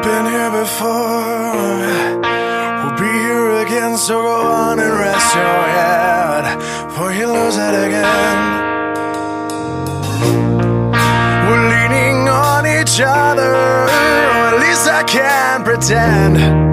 been here before, we'll be here again, so go on and rest your head, for you lose it again. We're leaning on each other, or at least I can pretend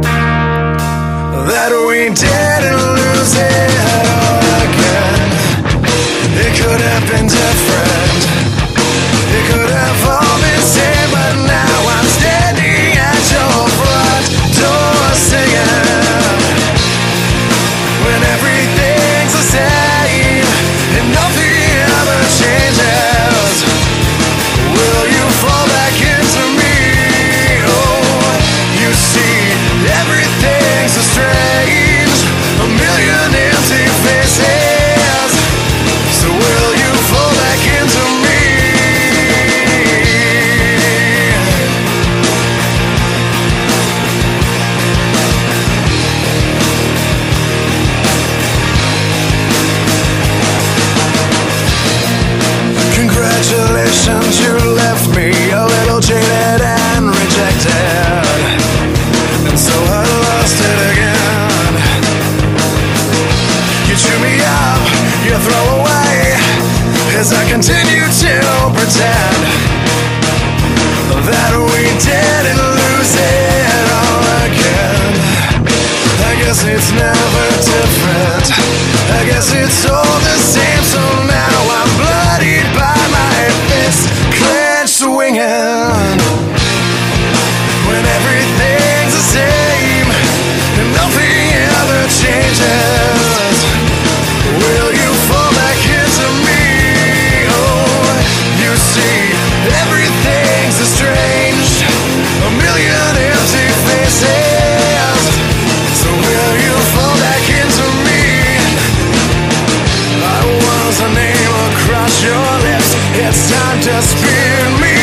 that we didn't lose it all again. It could have been different, it could have all been same, but now I'm standing at your front door singing, when everything's the same and nothing ever changes. Will you fall back into me? Oh, you see, everything's so strange, a million empty faces. So will you fall back into me? Congratulations, you left me a little jaded and rejected, and so I lost it again. You chew me up, you throw away, as I continue to pretend that we didn't lose it all again. I guess it's never different, I guess it's all the same. So now I'm bloodied by my fist, clenched swinging, when everything's the same and nothing ever changes. Will you fall back into me? Oh, you see, everything's so strange, a million empty faces. So will you fall back into me? I was a name across your lips, it's time to spin me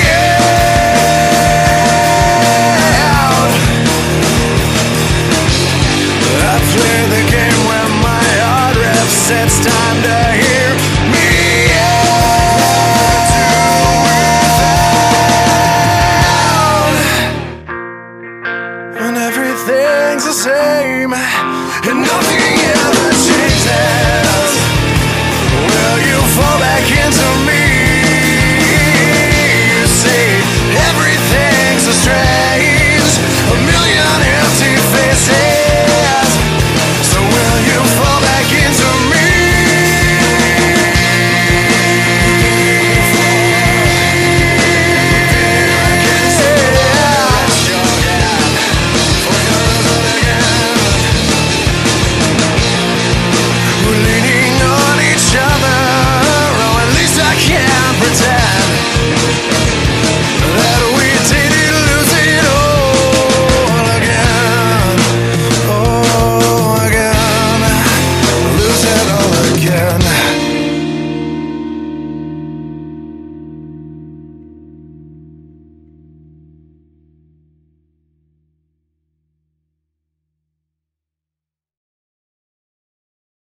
out. I play the game where my heart rips, it's time to hear me out. And everything's the same and nothing